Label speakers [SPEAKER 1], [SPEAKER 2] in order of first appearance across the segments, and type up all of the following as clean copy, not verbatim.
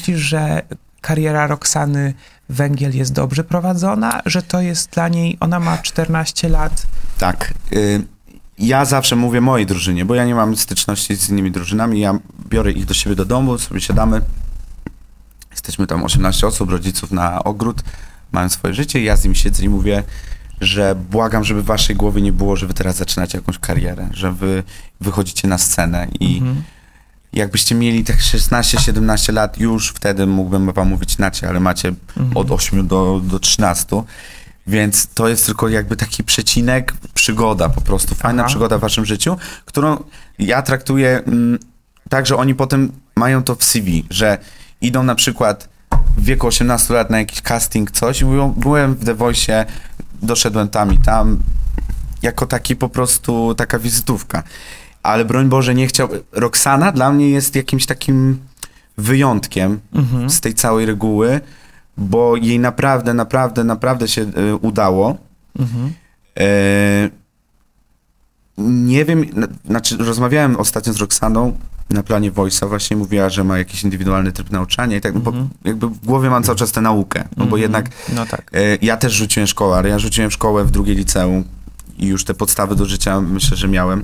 [SPEAKER 1] myślisz, że kariera Roxany Węgiel jest dobrze prowadzona, że to jest dla niej, ona ma 14 lat?
[SPEAKER 2] Tak. Ja zawsze mówię mojej drużynie, bo ja nie mam styczności z innymi drużynami, ja biorę ich do siebie do domu, sobie siadamy, jesteśmy tam 18 osób, rodziców na ogród, mają swoje życie i ja z nimi siedzę i mówię, że błagam, żeby w waszej głowie nie było, że wy teraz zaczynacie jakąś karierę, że wy wychodzicie na scenę i jakbyście mieli tak 16-17 lat, już wtedy mógłbym wam mówić inaczej, ale macie od 8 do 13, więc to jest tylko jakby taki przecinek, przygoda po prostu, fajna przygoda w waszym życiu, którą ja traktuję tak, że oni potem mają to w CV, że idą na przykład w wieku 18 lat na jakiś casting, coś i mówią, byłem w The Voice'ie, doszedłem tam i tam, jako taki po prostu, taka wizytówka. Ale broń Boże, nie chciał... Roxana dla mnie jest jakimś takim wyjątkiem z tej całej reguły, bo jej naprawdę się udało. Nie wiem, znaczy rozmawiałem ostatnio z Roxaną na planie Voice'a, właśnie mówiła, że ma jakiś indywidualny tryb nauczania i tak, bo jakby w głowie mam cały czas tę naukę, no bo jednak ja też rzuciłem szkołę, ale ja rzuciłem szkołę w drugiej liceum i już te podstawy do życia myślę, że miałem.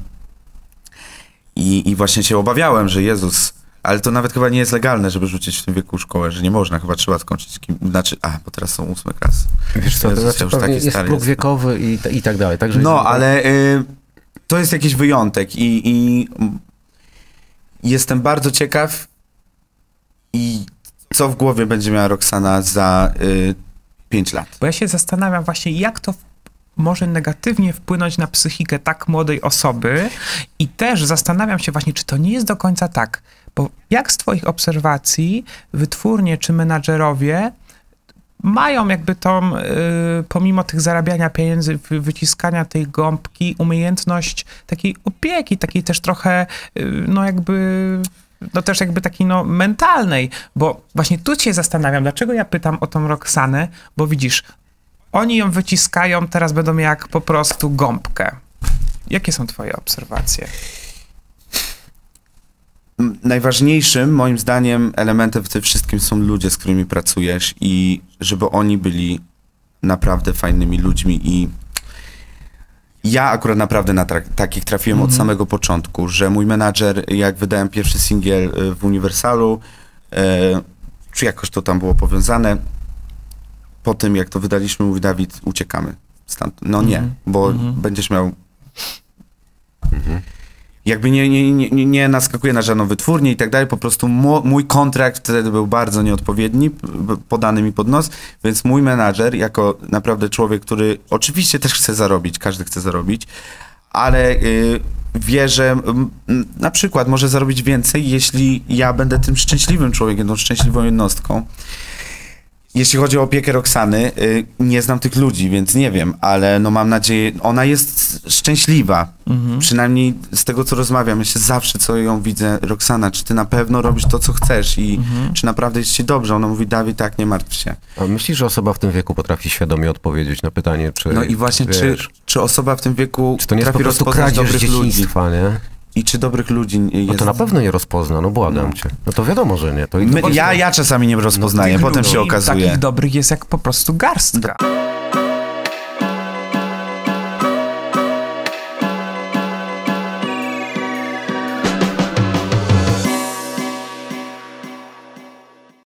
[SPEAKER 2] I właśnie się obawiałem, że Jezus, ale to nawet chyba nie jest legalne, żeby rzucić w tym wieku szkołę, że nie można, chyba trzeba skończyć, bo teraz są 8 klasy.
[SPEAKER 3] Wiesz co,
[SPEAKER 2] Jezus,
[SPEAKER 3] to znaczy jest próg wiekowy i tak dalej. Także
[SPEAKER 2] no, ale to jest jakiś wyjątek i jestem bardzo ciekaw i co w głowie będzie miała Roxana za 5 lat.
[SPEAKER 1] Bo ja się zastanawiam właśnie, jak to może negatywnie wpłynąć na psychikę tak młodej osoby i też zastanawiam się właśnie, czy to nie jest do końca tak, bo jak z twoich obserwacji wytwórnie czy menadżerowie mają jakby tą, pomimo tych zarabiania pieniędzy, wyciskania tej gąbki, umiejętność takiej opieki, takiej też trochę, no też jakby takiej mentalnej, bo właśnie tu się zastanawiam, dlaczego ja pytam o tą Roxanę, bo widzisz, oni ją wyciskają, teraz będą jak po prostu gąbkę. Jakie są twoje obserwacje?
[SPEAKER 2] Najważniejszym, moim zdaniem, elementem w tym wszystkim są ludzie, z którymi pracujesz i żeby oni byli naprawdę fajnymi ludźmi i ja akurat naprawdę na takich trafiłem od samego początku, że mój menadżer, jak wydałem pierwszy singiel w Uniwersalu, czy jakoś to tam było powiązane, po tym jak to wydaliśmy, mówi Dawid, uciekamy stąd. No nie, bo będziesz miał... Jakby nie naskakuje na żadną wytwórnię i tak dalej, po prostu mój kontrakt wtedy był bardzo nieodpowiedni, podany mi pod nos, więc mój menadżer, jako naprawdę człowiek, który oczywiście też chce zarobić, każdy chce zarobić, ale wie, że na przykład może zarobić więcej, jeśli ja będę tym szczęśliwym człowiekiem, tą szczęśliwą jednostką. Jeśli chodzi o opiekę Roxany, nie znam tych ludzi, więc nie wiem, ale no mam nadzieję, ona jest szczęśliwa. Przynajmniej z tego, co rozmawiam, ja się zawsze, co ją widzę, Roxana, czy ty na pewno robisz to, co chcesz i czy naprawdę jest ci dobrze? Ona mówi, Dawid, tak, nie martw się.
[SPEAKER 3] A myślisz, że osoba w tym wieku potrafi świadomie odpowiedzieć na pytanie, czy...
[SPEAKER 2] No i właśnie, czy osoba w tym wieku
[SPEAKER 3] czy to nie jest
[SPEAKER 2] potrafi
[SPEAKER 3] po prostu
[SPEAKER 2] rozpoznać dobrych ludzi?
[SPEAKER 3] Nie?
[SPEAKER 2] I czy dobrych ludzi jest...
[SPEAKER 3] No to na pewno nie rozpozna, no błagam cię. No to wiadomo, że nie. To
[SPEAKER 2] ja czasami nie rozpoznaję, potem się okazuje.
[SPEAKER 1] Takich dobrych jest jak po prostu garstka.